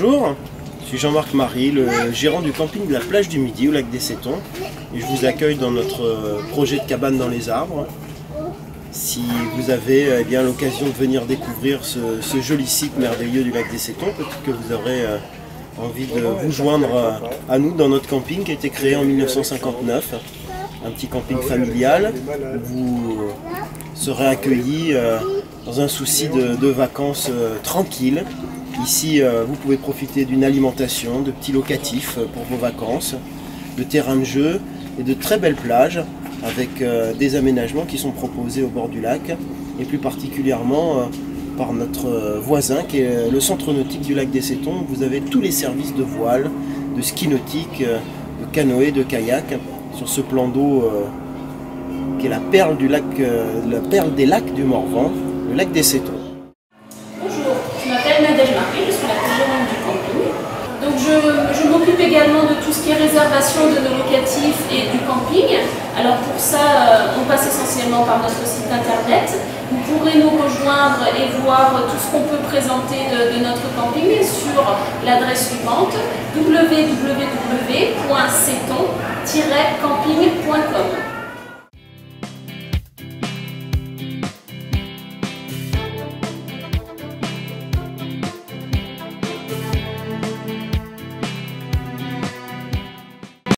Bonjour, je suis Jean-Marc Marie, le gérant du camping de la plage du Midi au lac des Cétons. Et je vous accueille dans notre projet de cabane dans les arbres. Si vous avez l'occasion de venir découvrir ce joli site merveilleux du lac des Cétons, peut-être que vous aurez envie de vous joindre à nous dans notre camping qui a été créé en 1959. Un petit camping familial où vous serez accueillis dans un souci de vacances tranquilles. Ici, vous pouvez profiter d'une alimentation, de petits locatifs pour vos vacances, de terrains de jeu et de très belles plages avec des aménagements qui sont proposés au bord du lac et plus particulièrement par notre voisin qui est le centre nautique du lac des Cétons. Vous avez tous les services de voile, de ski nautique, de canoë, de kayak sur ce plan d'eau qui est la perle du lac, la perle des lacs du Morvan, le lac des Cétons. Bonjour, je m'appelle Nadège Marie, je suis la gérante du camping. Donc je m'occupe également de tout ce qui est réservation de nos locatifs et du camping. Alors pour ça, on passe essentiellement par notre site internet. Vous pourrez nous rejoindre et voir tout ce qu'on peut présenter de notre camping sur l'adresse suivante www.ceton-camping.com.